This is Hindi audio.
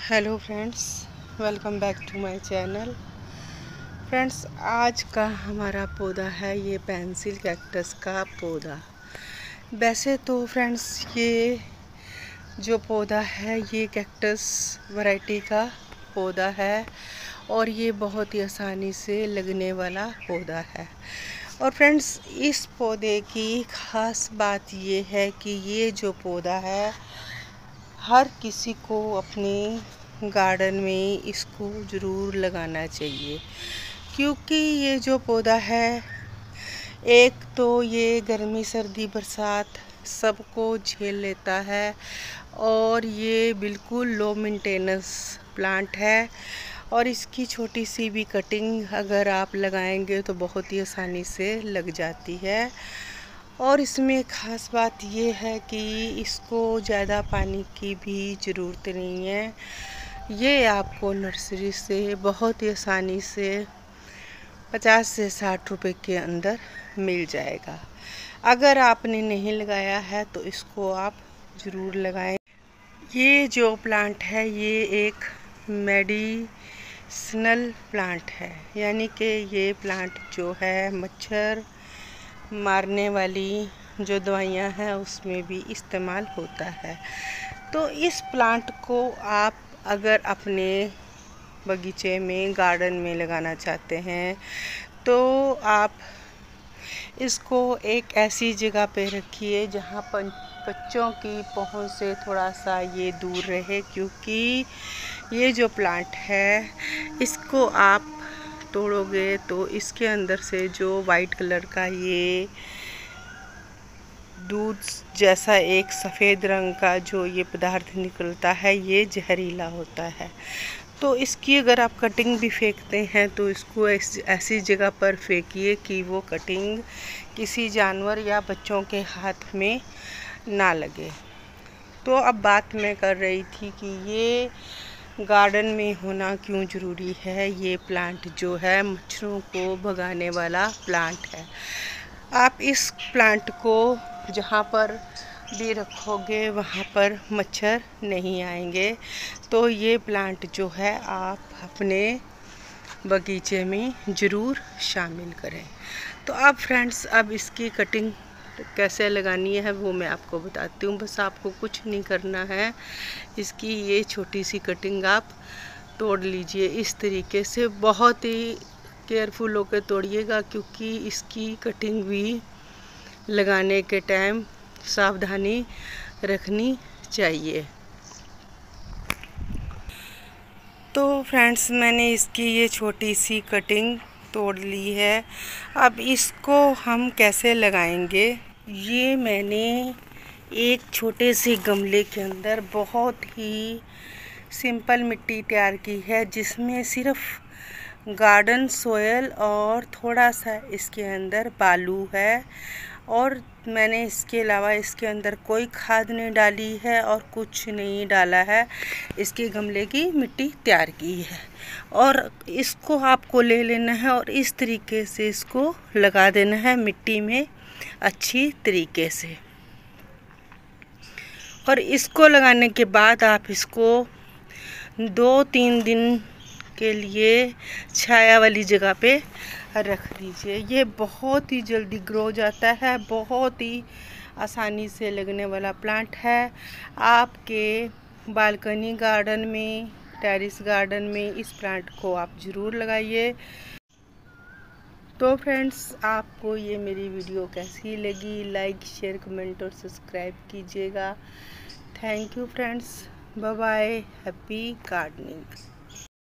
Hello friends, welcome back to my channel. Friends, आज का हमारा पौधा है ये पेंसिल कैक्टस का पौधा। वैसे तो फ्रेंड्स ये जो पौधा है ये कैक्टस वैरायटी का पौधा है और ये बहुत ही आसानी से लगने वाला पौधा है। और फ्रेंड्स, इस पौधे की ख़ास बात ये है कि ये जो पौधा है हर किसी को अपने गार्डन में इसको ज़रूर लगाना चाहिए, क्योंकि ये जो पौधा है एक तो ये गर्मी सर्दी बरसात सबको झेल लेता है और ये बिल्कुल लो मेंटेनेंस प्लांट है। और इसकी छोटी सी भी कटिंग अगर आप लगाएंगे तो बहुत ही आसानी से लग जाती है। और इसमें ख़ास बात ये है कि इसको ज़्यादा पानी की भी ज़रूरत नहीं है। ये आपको नर्सरी से बहुत ही आसानी से 50 से 60 रुपए के अंदर मिल जाएगा। अगर आपने नहीं लगाया है तो इसको आप ज़रूर लगाएं। ये जो प्लांट है ये एक मेडिसिनल प्लांट है, यानी कि ये प्लांट जो है मच्छर मारने वाली जो दवाइयाँ हैं उसमें भी इस्तेमाल होता है। तो इस प्लांट को आप अगर अपने बगीचे में गार्डन में लगाना चाहते हैं तो आप इसको एक ऐसी जगह पे रखिए जहाँ पर बच्चों की पहुँच से थोड़ा सा ये दूर रहे, क्योंकि ये जो प्लांट है इसको आप तोड़ोगे तो इसके अंदर से जो वाइट कलर का ये दूध जैसा एक सफ़ेद रंग का जो ये पदार्थ निकलता है ये जहरीला होता है। तो इसकी अगर आप कटिंग भी फेंकते हैं तो इसको ऐसी जगह पर फेंकिए कि वो कटिंग किसी जानवर या बच्चों के हाथ में ना लगे। तो अब बात मैं कर रही थी कि ये गार्डन में होना क्यों ज़रूरी है। ये प्लांट जो है मच्छरों को भगाने वाला प्लांट है। आप इस प्लांट को जहाँ पर भी रखोगे वहाँ पर मच्छर नहीं आएंगे। तो ये प्लांट जो है आप अपने बगीचे में ज़रूर शामिल करें। तो अब फ्रेंड्स, अब इसकी कटिंग कैसे लगानी है वो मैं आपको बताती हूँ। बस आपको कुछ नहीं करना है, इसकी ये छोटी सी कटिंग आप तोड़ लीजिए इस तरीके से। बहुत ही केयरफुल होकर तोड़िएगा, क्योंकि इसकी कटिंग भी लगाने के टाइम सावधानी रखनी चाहिए। तो फ्रेंड्स, मैंने इसकी ये छोटी सी कटिंग तोड़ ली है। अब इसको हम कैसे लगाएंगे, ये मैंने एक छोटे से गमले के अंदर बहुत ही सिंपल मिट्टी तैयार की है, जिसमें सिर्फ गार्डन सोयल और थोड़ा सा इसके अंदर बालू है। और मैंने इसके अलावा इसके अंदर कोई खाद नहीं डाली है और कुछ नहीं डाला है। इसके गमले की मिट्टी तैयार की है और इसको आपको ले लेना है और इस तरीके से इसको लगा देना है मिट्टी में अच्छी तरीके से। और इसको लगाने के बाद आप इसको 2-3 दिन के लिए छाया वाली जगह पे रख दीजिए। ये बहुत ही जल्दी ग्रो हो जाता है, बहुत ही आसानी से लगने वाला प्लांट है। आपके बालकनी गार्डन में, टेरेस गार्डन में इस प्लांट को आप ज़रूर लगाइए। तो फ्रेंड्स, आपको ये मेरी वीडियो कैसी लगी, लाइक शेयर कमेंट और सब्सक्राइब कीजिएगा। Thank you friends, bye bye, happy gardening.